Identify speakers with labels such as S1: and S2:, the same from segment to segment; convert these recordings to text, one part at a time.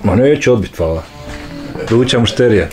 S1: Ma neću odbit, hvala. Vruća mušterija.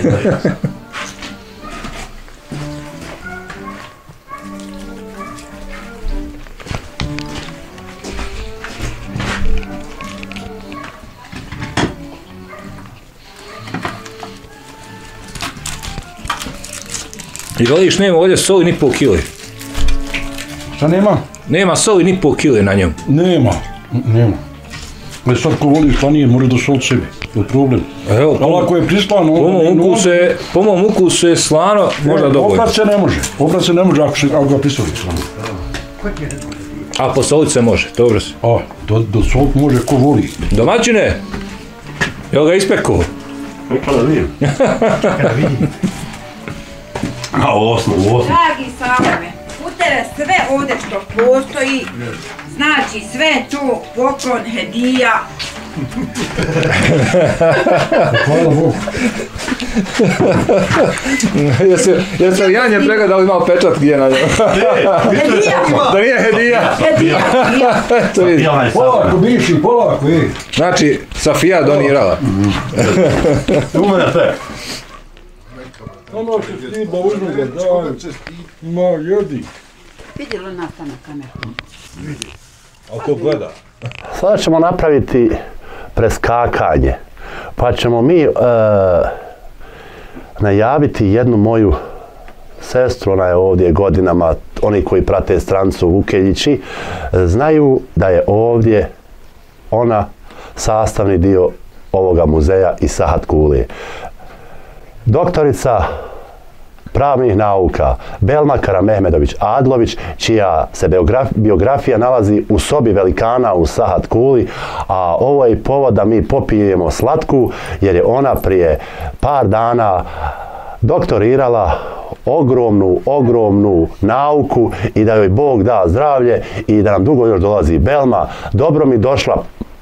S1: I veliš, nema ovdje soli ni pol kile.
S2: Šta nema?
S1: Nema soli ni pol kile na njom.
S2: Nema. Ali sad ko voli slanije, može da sol sebi. Je li problem?
S1: Evo,
S2: ali ako je prislano...
S1: Po mom ukusu je slano, možda dovoljno.
S2: Oprat se ne može ako ga prisoli slano.
S1: A posolit se može, dobro se.
S2: A, da solit može ko voli.
S1: Domaćine, jel ga ispekao?
S2: Kada vidim. A, osno.
S3: Dragi Salome, u tebe sve ovdje što postoji, znači sve to poklon, hedija.
S2: Hvala Bogu.
S1: Jesi li Janje pregledao imao pečat gdje na njom? Da nije hedija.
S2: Polako, biši, polako, ej.
S1: Znači, Safija donirala.
S2: Umene te. Ono što ti ba uzme ga daj. Ma, jedi.
S3: Vidjelo nas na kameru.
S1: A ko gleda?
S4: Sada ćemo napraviti preskakanje, pa ćemo mi najaviti jednu moju sestru, ona je ovdje godinama, oni koji prate strancu Vukeljići, znaju da je ovdje ona sastavni dio ovoga muzeja i Sahat Kule. Doktorica pravnih nauka Belma Karamehmedović Adlović, čija se biografija nalazi u sobi velikana u Sahat Kuli, a ovo je i povod da mi popijemo slatku, jer je ona prije par dana doktorirala ogromnu nauku i da joj Bog da zdravlje i da nam dugo još dolazi. Belma, dobro mi došla.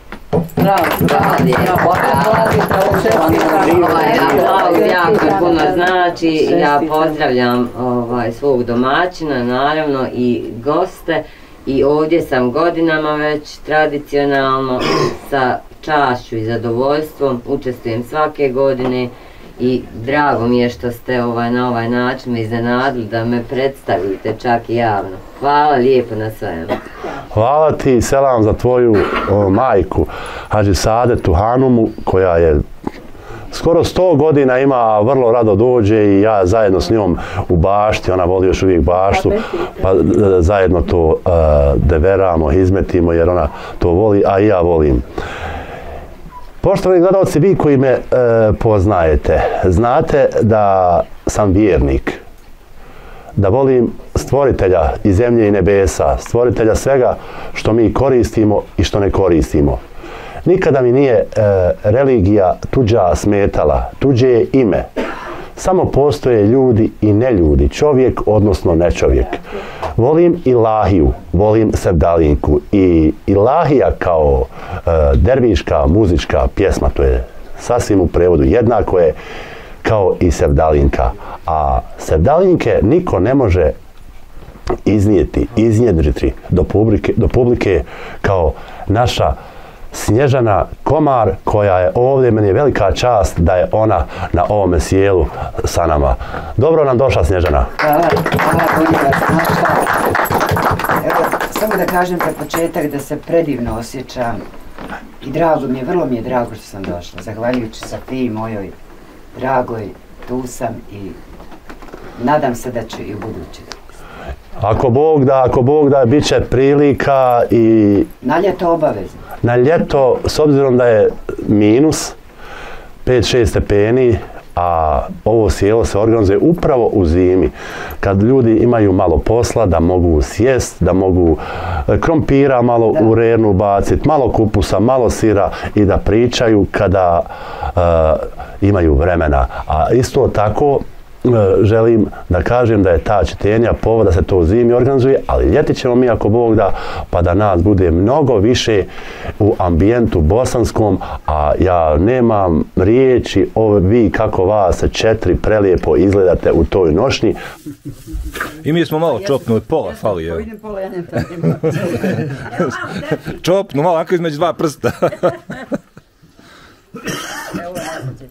S5: Jako puno znači, ja pozdravljam svog domaćina, naravno i goste, i ovdje sam godinama već tradicionalno sa čašću i zadovoljstvom, učestvujem svake godine i drago mi je što ste na ovaj način me iznenadili da me predstavite čak i javno. Hvala lijepo na svemu.
S4: Hvala ti, selam za tvoju majku, Hadži Saadetu Hanumu, koja je skoro 100 godina ima, vrlo rado dođe i ja zajedno s njom u bašti, ona voli još uvijek baštu, pa zajedno to deveramo, izmetimo jer ona to voli, a i ja volim. Poštovani gledalci, vi koji me poznajete, znate da sam vjernik, da volim stvoritelja i zemlje i nebesa, stvoritelja svega što mi koristimo i što ne koristimo. Nikada mi nije religija tuđa smetala, tuđe je ime. Samo postoje ljudi i neljudi, čovjek odnosno nečovjek. Volim Ilahiju, volim Sevdalinku i Ilahija kao derviška muzička pjesma, to je sasvim u prevodu jednako je kao i Sevdalinka. A Sevdalinke niko ne može iznjedriti do publike kao naša Snježana Komar, koja je ovdje, meni je velika čast da je ona na ovome sjelu sa nama. Dobro nam došla, Snježana.
S6: Hvala, evo, samo da kažem za početak da se predivno osjećam i drago mi je, vrlo mi je drago što sam došla. Zahvaljujući Safiji mojoj dragoj, tu sam i nadam se da će i u budući.
S4: Ako Bog da, bit će prilika i...
S6: Na ljeto obavezno.
S4: Na ljeto, s obzirom da je minus, 5-6 stepeni, a ovo sjelo se organizuje upravo u zimi, kad ljudi imaju malo posla, da mogu sjest, da mogu krompira malo u rernu baciti, malo kupusa, malo sira i da pričaju kada imaju vremena. A isto tako, želim da kažem da je ta čitenja povod da se to u zimi organizuje, ali ljeti ćemo mi ako Bog da, pa da nas bude mnogo više u ambijentu bosanskom, a ja nemam riječi vi kako vas 4 prelijepo izgledate u toj nošnji.
S1: I mi smo malo čopnuli, pola fali, evo. Čopnu malo, ako između 2 prsta.
S6: Evo je najbolje.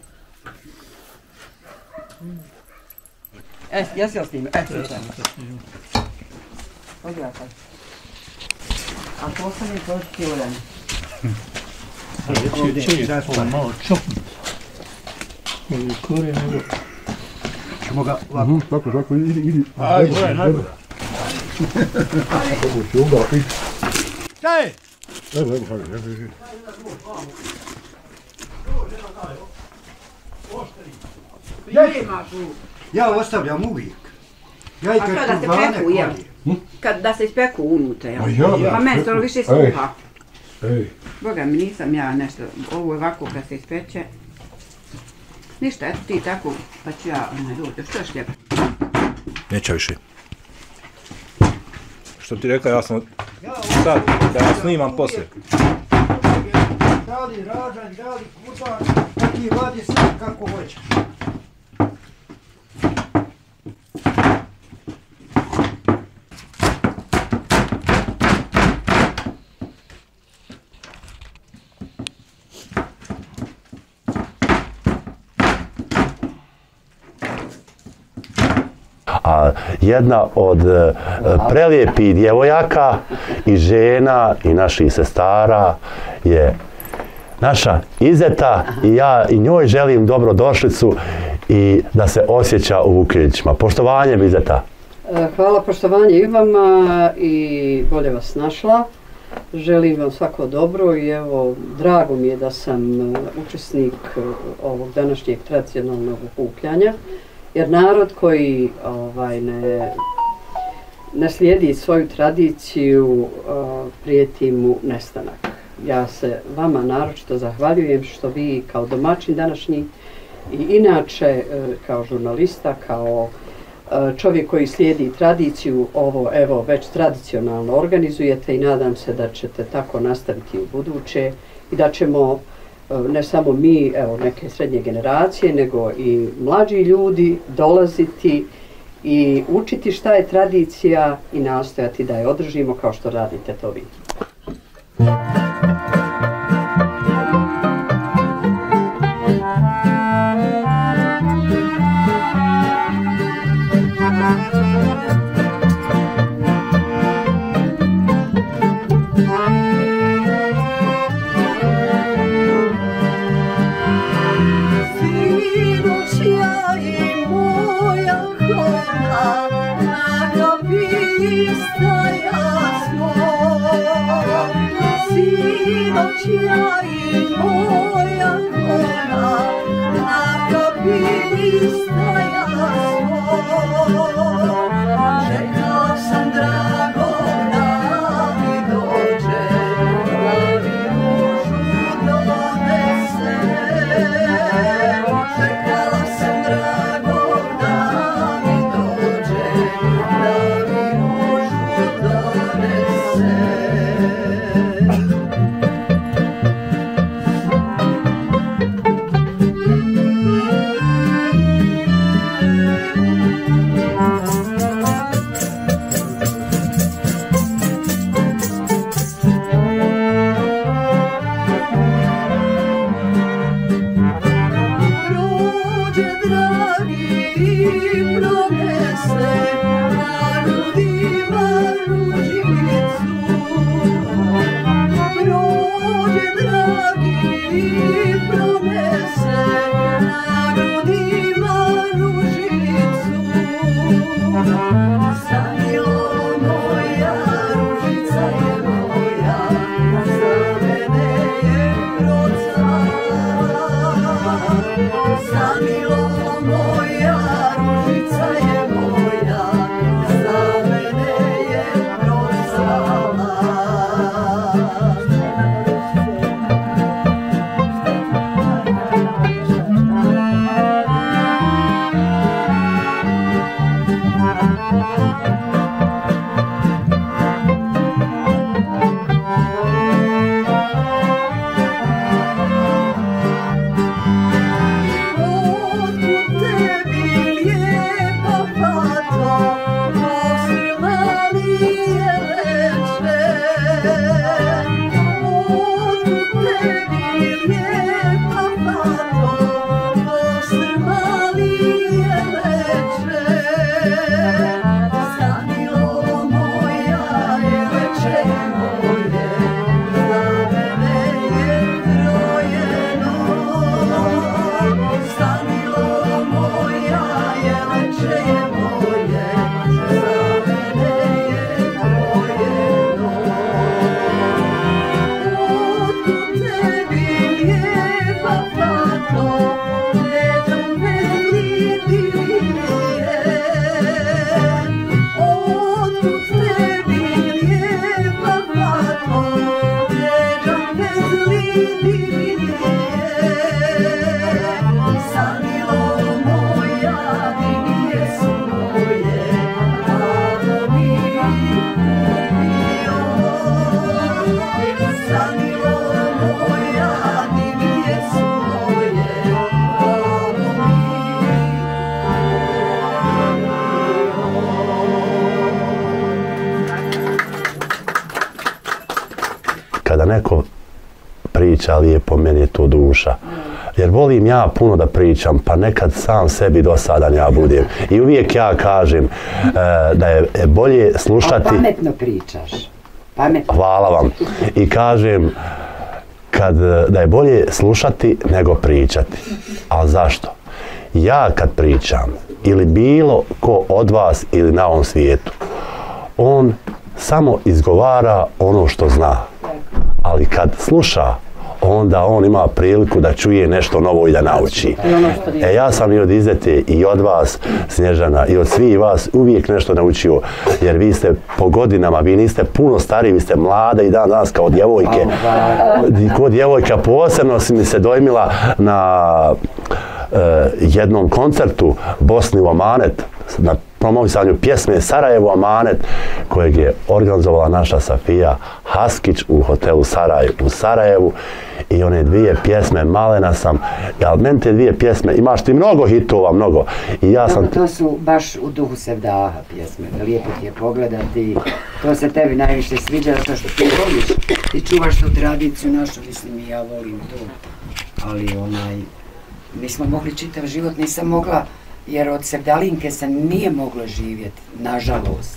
S6: Jesi li snimio? Slučajno. Pogledaj. A postavim točki uran.
S2: Čekaj, daj smo malo čopnuti. Ovo je korijen, evo. Ćemo ga ovako.
S1: Tako, idi.
S2: Ajde, najbolje.
S1: Ovo će onda ići.
S2: Šta je?
S1: Evo.
S2: Ja ostavljam uvijek. Ja i
S3: A
S2: kad
S3: što da se
S2: kurbane
S3: peku, jel?
S2: korijem.
S3: Kad da se ispeku unutra, jel?
S1: Ja.
S3: Pa meni to više sluha.
S1: Ej.
S3: Boga mi nisam ja nešto, ovo je ovako kad se ispeče. Ništa, eto ti tako, pa ću ja dođe, što je šljep?
S1: Neće više. Što ti rekao, ja sam sad, da ja snimam poslije.
S2: Da li rađanj, da li kurban, da ti vadi sve kako hoćeš.
S4: A jedna od prelijepih djevojaka i žena i naših sestara je naša Izeta i ja i njoj želim dobrodošlicu i da se osjeća u Vukelićima. Poštovanje, Izeta.
S7: Hvala, poštovanje i vama i bolje vas našla. Želim vam svako dobro i evo, drago mi je da sam učesnik ovog današnjeg tradicionalnog okupljanja. Jer narod koji ne slijedi svoju tradiciju, prijeti mu nestanak. Ja se vama naročito zahvaljujem što vi kao domaćin današnji i inače kao žurnalista, kao čovjek koji slijedi tradiciju, ovo evo već tradicionalno organizujete i nadam se da ćete tako nastaviti u buduće i da ćemo ne samo mi, evo neke srednje generacije, nego i mlađi ljudi dolaziti i učiti šta je tradicija i nastojati da je održimo kao što radite to vi.
S8: Ja i moja kona na kapiji stajala smo. Čekala sam dragog da mi dođe, da mi ružu donese. Čekala sam dragog da mi dođe, da mi ružu donese.
S4: kada neko priča lijepo, meni je to duša. Jer volim ja puno da pričam, pa nekad sam sebi dosadan ja budem. I uvijek ja kažem da je bolje slušati...
S6: A pametno pričaš. Pametno.
S4: Hvala vam. I kažem da je bolje slušati nego pričati. Ali zašto? Ja kad pričam, ili bilo ko od vas ili na ovom svijetu, on samo izgovara ono što zna. Ali kad sluša, onda on ima priliku da čuje nešto novo i da nauči. Ja sam i od Izete i od vas, Snježana, i od svih vas uvijek nešto naučio, jer vi ste po godinama, vi niste puno stariji, vi ste mlade i dan danas kao djevojke. Kod djevojka posebno si mi se dojmila na jednom koncertu Bosni u Amanet, na promovisanju pjesme Sarajevo Amanet, kojeg je organizovala naša Safija Haskić u hotelu Saraj u Sarajevu, i one dvije pjesme, malena sam, ali meni te dvije pjesme, imaš ti mnogo hitova, mnogo. I ja sam...
S6: To su baš u duhu Sevdaha pjesme, lijepo ti je pogledati, to se tebi najviše sviđa, to što ti voliš, ti čuvaš tu tradiciju našu, mislim i ja volim to, ali nismo mogli čitav život, nisam mogla, jer od Sevdalinke se nije moglo živjeti, nažalost.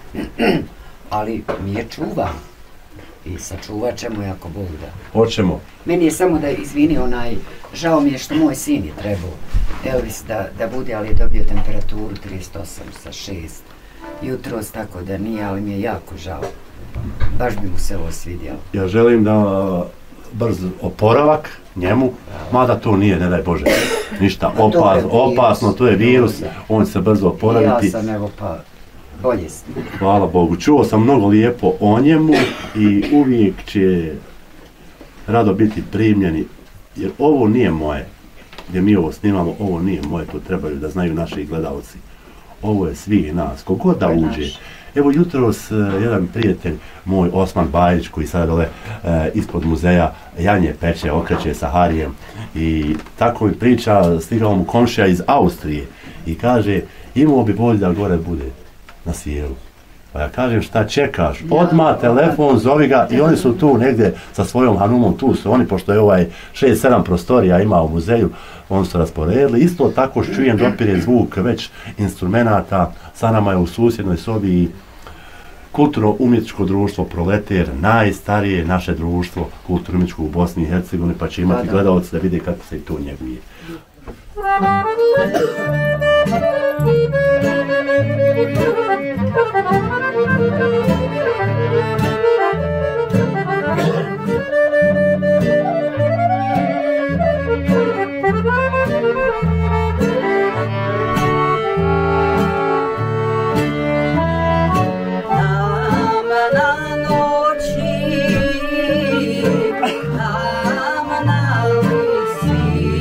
S6: Ali mi je čuvam. I sačuvat ćemo je ako Bog da.
S4: Hoćemo.
S6: Meni je samo da izvini žao mi je što moj sin je trebao Elvis da bude, ali je dobio temperaturu 38 sa 6 jutros, tako da nije, ali mi je jako žao. Baš bi mu se ovo svidjelo.
S4: Ja želim da brz oporavak njemu, mada to nije, ne daj Bože, ništa opasno, to je virus, on će se brzo oporaviti.
S6: Ja sam, evo pa, bolje sam.
S4: Hvala Bogu, čuo sam mnogo lijepo o njemu i uvijek će rado biti primljeni, jer ovo nije moje, gdje mi ovo snimamo, ovo nije moje, to trebaju da znaju naši gledalci. Ovo je svih nas, kogod da uđe. Evo jutros jedan prijatelj moj, Osman Bajić, koji sada dole ispod muzeja janje peče, okreće sa harijem, i tako mi priča, stigao mu komšija iz Austrije i kaže, imao bi bolje da gore bude na sjelu. Pa ja kažem, šta čekaš? Odmah telefon, zovi ga, i oni su tu negdje sa svojom Hanumom, tu su oni, pošto je 6-7 prostorija ima u muzeju, oni su rasporedili. Isto tako čujem dopire zvuk već instrumenata, sa nama je u susjednoj sobi Kulturno-umjetničko društvo Proleter, najstarije naše društvo kulturno-umjetničko u Bosni i Hercegovini, pa će imati gledalci da vide kako se i to njeguje.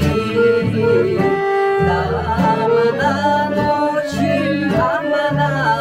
S8: Na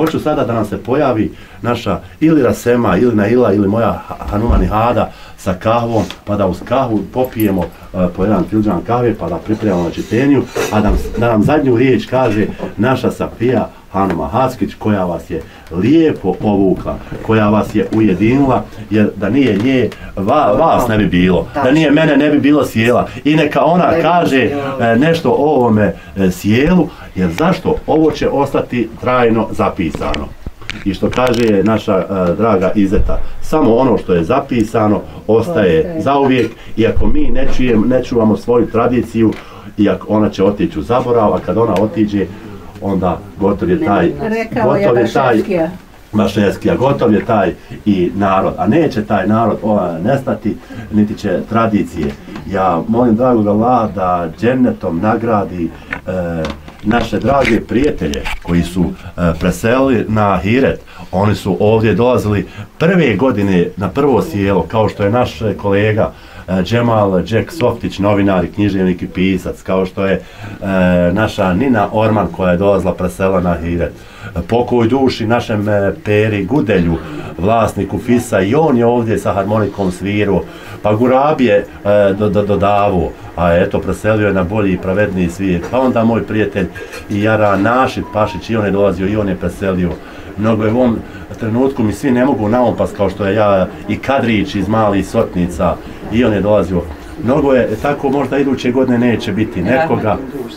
S4: hoću sada da nam se pojavi naša ili Rasema, ili Naila, ili moja Hanuma Nihada sa kahvom, pa da uz kahvu popijemo po jedan filđan kahve, pa da pripremamo na čitenju, a da nam zadnju riječ kaže naša Safija Hanuma Haskić, koja vas je lijepo ovukla, koja vas je ujedinila, jer da nije nje, vas ne bi bilo, da nije mene ne bi bilo sjela. I neka ona kaže nešto o ovome sjelu, jer zašto? Ovo će ostati trajno zapisano. I što kaže naša draga Izeta, samo ono što je zapisano ostaje zauvijek, i ako mi ne čuvamo svoju tradiciju, i ako ona će otići u zaborav, a kad ona otiđe, onda gotov je taj Maševskija, gotov je taj i narod, a neće taj narod nestati, niti će tradicije. Ja molim dragog Allaha da džennetom nagradi naše drage prijatelje koji su preselili na Ahiret. Oni su ovdje dolazili prve godine na prvo sjelo, kao što je naš kolega Džemal Džek Softić, novinar i književnik i pisac, kao što je naša Nina Orman koja je dolazila preselila na Ahiret. Pokoj duši našem Peri Gudelju, vlasniku Fisa, i on je ovdje sa harmonikom svirao, pa Gurab je dodavu, a eto preselio je na bolji i pravedniji svijet. Pa onda moj prijatelj i Jara Našid Pašić, i on je dolazio i on je preselio. Mnogo je u ovom trenutku mi svi ne mogu naopas, kao što je ja i Kadrić iz Malih Sotnica, i on je dolazio. Mnogo je tako, možda iduće godine neće biti nekoga,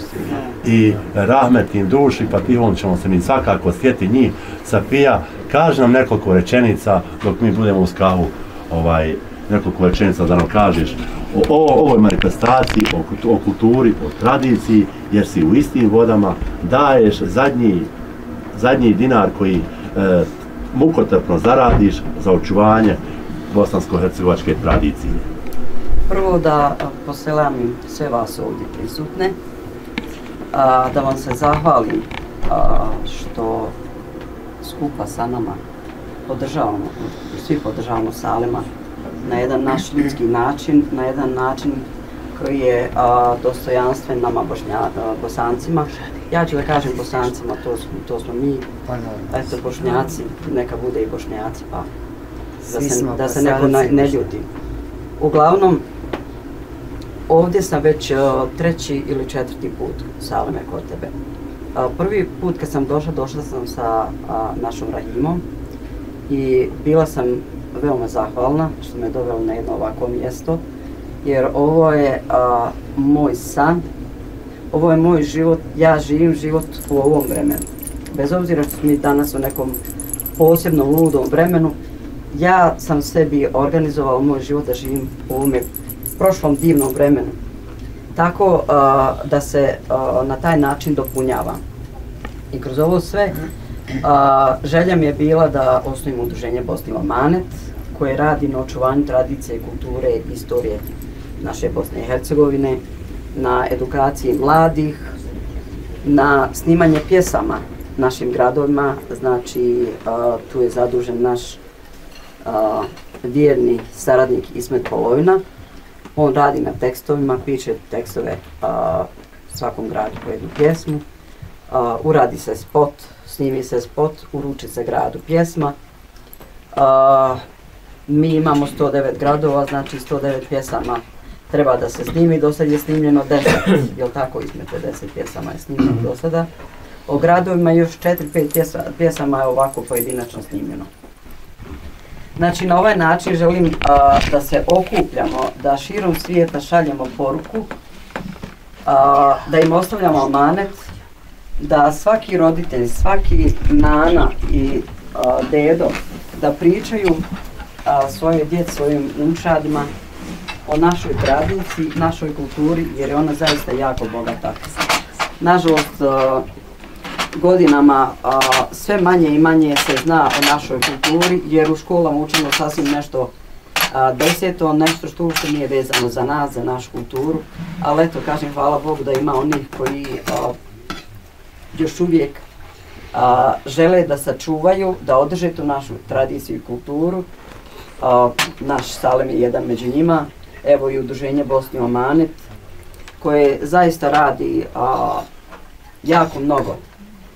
S4: i rahmetim duši, pa tihom ćemo se mi svakako sjeti njih. Safija, kaži nam nekoliko rečenica dok mi budemo uz kahu, nekoliko rečenica da nam kažeš o ovoj manifestaciji, o kulturi, o tradiciji, jer si u istim vodama, daješ zadnji dinar koji mukotrpno zaradiš za očuvanje bosansko-hercegovačke tradicije.
S9: Prvo da poselamim sve vas ovdje prisutne, da vam se zahvalim što skupa sa nama podržavamo, svi podržavamo Salima na jedan naš ljudski način, na jedan način koji je dostojanstven nama Bosancima. Ja ću da kažem Bosancima, to smo mi, eto Bošnjaci, neka bude i Bošnjaci, pa da se neko ne ljuti. Uglavnom, ovdje sam već 3. ili 4. put, Salime, kod tebe. Prvi put kad sam došla sam sa našom Rahimom i bila sam veoma zahvalna što me dovelo na jedno ovako mjesto, jer ovo je moj san, ovo je moj život, ja živim život u ovom vremenu. Bez obzira što smo mi danas u nekom posebnom ludom vremenu, ja sam sebi organizovala moj život da živim u ovome prošlom divnom vremenu. Tako da se na taj način dopunjavam. I kroz ovo sve želja mi je bila da osnovim udruženje Bosni Amanet, koje radi na očuvanju tradicije, kulture i istorije naše Bosne i Hercegovine, na edukaciji mladih, na snimanje pjesama našim gradovima. Znači, tu je zadužen naš vjerni saradnik Ismet Polovina. On radi na tekstovima, piše tekstove svakom gradu po jednu pjesmu. Uradi se spot, snimi se spot, uruči se gradu pjesma. Mi imamo 109 gradova, znači 109 pjesama treba da se snimi. Do sad je snimljeno 10, jel tako, između 50 pjesama je snimljeno do sada. O gradovima još 4-5 pjesama je ovako pojedinačno snimljeno. Znači, na ovaj način želim da se okupljamo, da širom svijeta šaljemo poruku, da im ostavljamo amanet, da svaki roditelj, svaki nana i dedo da pričaju svoje djeci, svojim unčadima o našoj tradiciji, našoj kulturi, jer je ona zaista jako bogata. Nažalost, godinama sve manje i manje se zna o našoj kulturi, jer u školama učimo sasvim nešto deseto, nešto što uopšte nije vezano za nas, za našu kulturu, ali eto, kažem, hvala Bogu da ima onih koji još uvijek žele da sačuvaju, da održe tu našu tradiciju i kulturu. Naš Salim je jedan među njima, evo i udruženje Bosni Amanet, koje zaista radi jako mnogo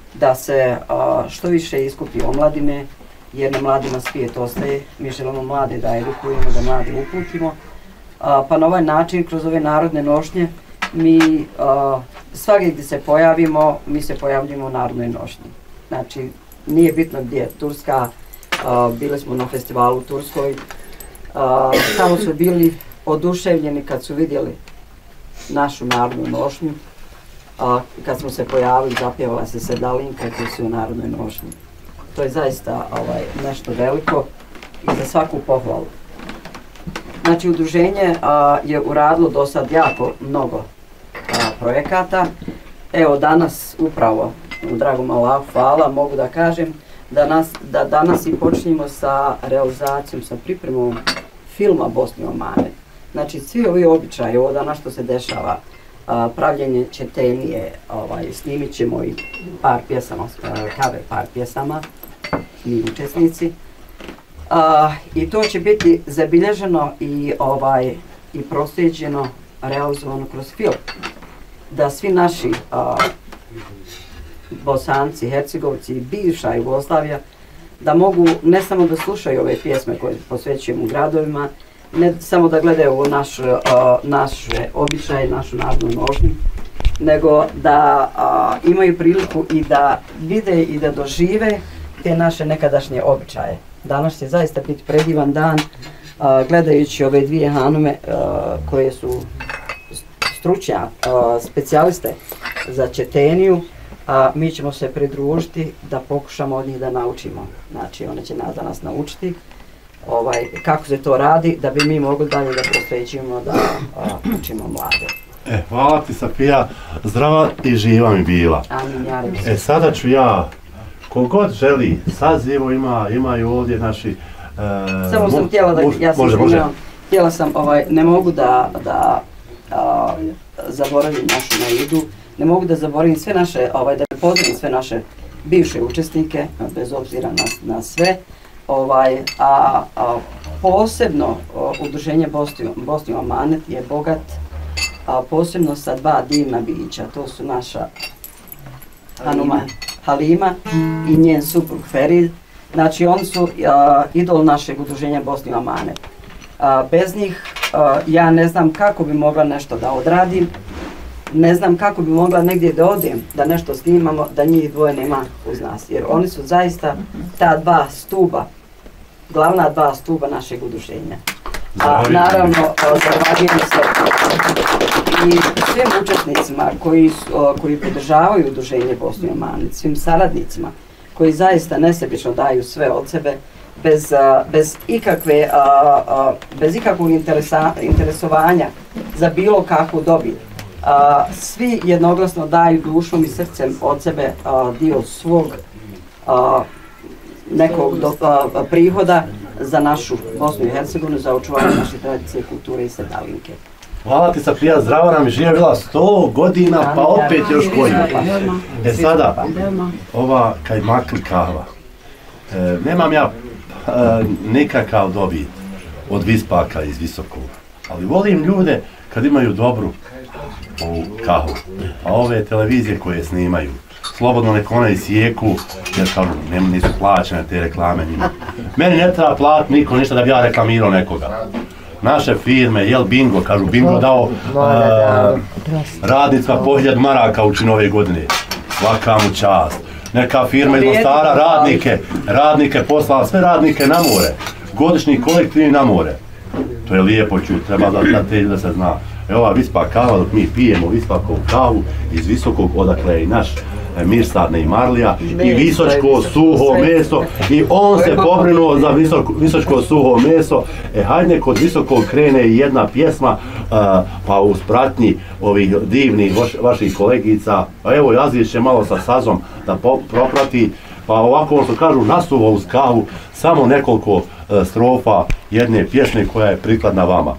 S9: da se što više iskupi omladine, jer na mladima svijet ostaje. Mi želimo mlade da edukujemo, da mlade uputimo. Pa na ovaj način, kroz ove narodne nošnje, mi svagdje gdje se pojavimo, mi se pojavljujemo u narodnoj nošnji. Znači, nije bitno gdje je Turska, bili smo na festivalu u Turskoj, tamo su bili oduševljeni kad su vidjeli našu narodnu nošnju. Kad smo se pojavili, zapjevala se sedalinka koji su u narodnoj nošnji. To je zaista nešto veliko i za svaku pohvalu. Znači, udruženje je uradilo do sad jako mnogo projekata. Evo danas, upravo, dragom Allahu hvala, mogu da kažem da danas i počinjemo sa realizacijom, sa pripremom filma Bosni Omanet. Znači, svi ovi običaji, ovo danas što se dešava, pravljenje četenije, snimit ćemo i par pjesama, cover par pjesama, mi učesnici. I to će biti zabilježeno i proslijeđeno, realizovano kroz film. Da svi naši Bosanci, Hercegovci i bivša Jugoslavija da mogu ne samo da slušaju ove pjesme koje posvećujemo u gradovima, ne samo da gledaju ovo naše običaje, našu narodnu nošnju, nego da imaju priliku i da vide i da dožive te naše nekadašnje običaje. Danas će zaista biti predivan dan, gledajući ove dvije hanume koje su stručnja, specijaliste za četeniju, mi ćemo se pridružiti da pokušamo od njih da naučimo. Znači, one će nas naučiti kako se to radi, da bi mi mogli dalje da prosvećujemo, da učimo mlade.
S4: Hvala ti, Safija, zdrava i živa mi bila.
S9: Amin, ja.
S4: Sada ću ja, kogod želi, sazivo imaju ovdje naši...
S9: Samo sam htjela da, ja sam htjela sam, ne mogu da zaboravim našu Naidu, ne mogu da zaboravim sve naše, da pozdravim sve naše bivše učesnike, bez obzira na sve. Posebno udruženje Bosni Omanet je bogat, posebno sa dva divna bića, to su naša Hanuma Halima i njen suprug Ferid. Znači, oni su idol našeg udruženja Bosni Omanet. Bez njih ja ne znam kako bi mogla nešto da odradim, ne znam kako bi mogla negdje da odem, da nešto snimamo, da njih dvoje nema uz nas. Jer oni su zaista ta dva stuba, glavna dva stuba našeg udruženja. Naravno, zahvaljujem se i svim učesnicima koji podržavaju udruženje Bosni Omanet, svim saradnicima koji zaista nesebično daju sve od sebe, bez ikakvog interesovanja za bilo kakvu dobit. Svi jednoglasno daju dušom i srcem od sebe dio svog nekog prihoda za našu Bosnu i Hercegovinu, za očuvanje naše tradicije, kulture i sedalinke.
S4: Hvala ti, Safija, zdrava nam i živja bila 100 godina, pa opet još koji. Sada, ova kajmakli kava. Nemam ja nikakav dobit od Vispaka iz Visokog, ali volim ljude kad imaju dobru ovu kahu. A ove televizije koje snimaju, slobodno nek one isijeku, jer kažu, nisu plaćene te reklame njima. Meni ne treba platiti niko ništa da bi ja reklamirao nekoga. Naše firme, jel bingo, kažu bingo dao radnicima po 1000 maraka uči nove godine. Svaka mu čast. Neka firma iz Mostara radnike poslala, sve radnike na more. Godišnji kolektivni na more. To je lijepo čuti, treba da se zna. Evo ova Vispa kava, dok mi pijemo Vispakovu kavu iz Visokog, odakle je i naš Mirsad Neymarlija i Visočko suho meso, i on se pobrinuo za Visočko suho meso. Hajde kod Visokog krene i jedna pjesma, pa uz pratnji ovih divnih vaših kolegica, a evo Jazić će malo sa sazom da proprati, pa ovako što kažu nasuvo uz kavu, samo nekoliko strofa jedne pjesme koja je prikladna vama.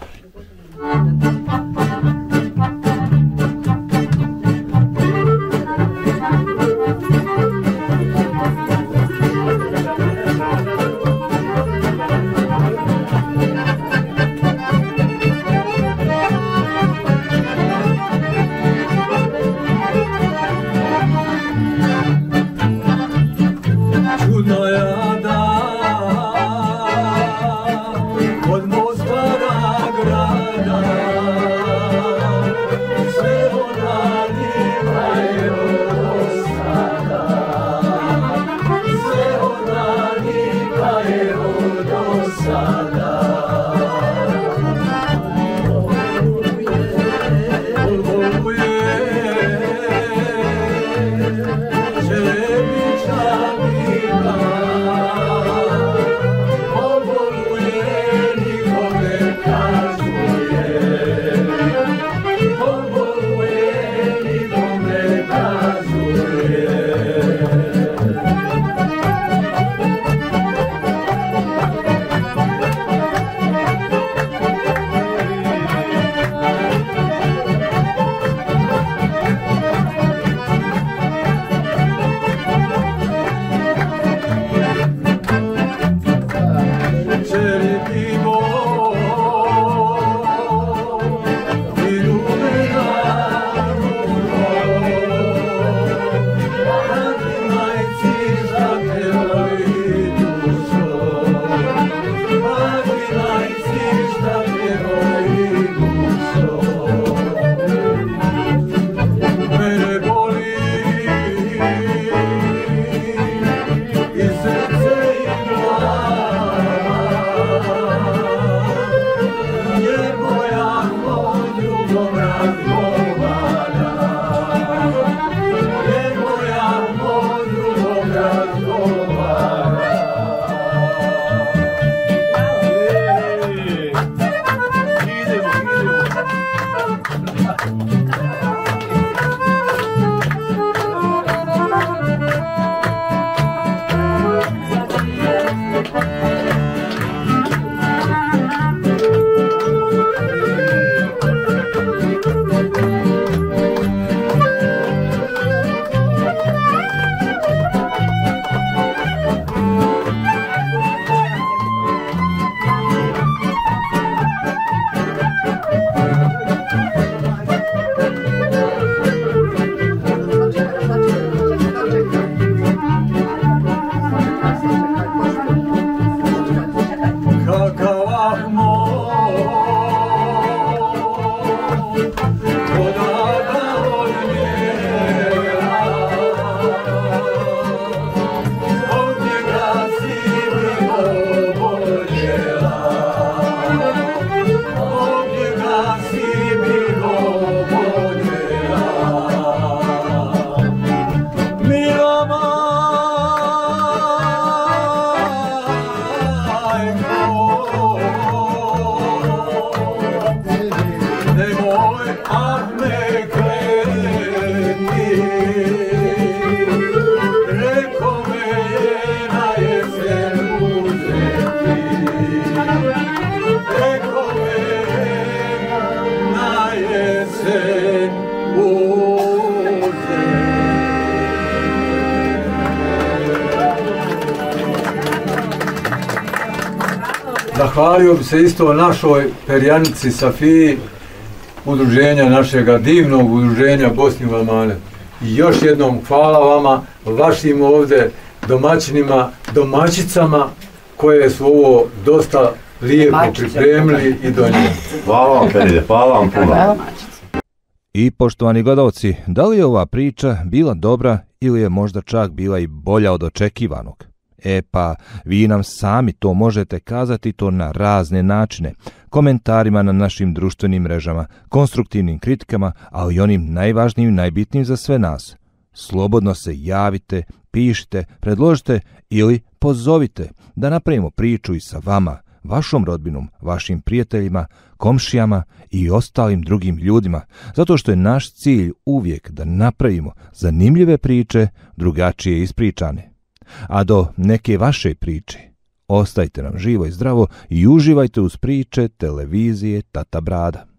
S2: Zahvalio bi se isto našoj perjanici Safiji, udruženja našega divnog udruženja Bosni u Amanet. I još jednom hvala vama, vašim ovdje domaćinima, domaćicama koje su ovo dosta lijepo pripremili i donijeli.
S4: Hvala vam, Feride, hvala vam puno.
S10: I poštovani gledalci, da li je ova priča bila dobra ili je možda čak bila i bolja od očekivanog? E pa, vi nam sami to možete kazati to na razne načine, komentarima na našim društvenim mrežama, konstruktivnim kritikama, ali i onim najvažnijim i najbitnijim za sve nas. Slobodno se javite, pišite, predložite ili pozovite da napravimo priču i sa vama, vašom rodbinom, vašim prijateljima, komšijama i ostalim drugim ljudima, zato što je naš cilj uvijek da napravimo zanimljive priče, drugačije ispričane. A do neke vaše priče, ostajte nam živo i zdravo i uživajte uz priče televizije Tata Brada.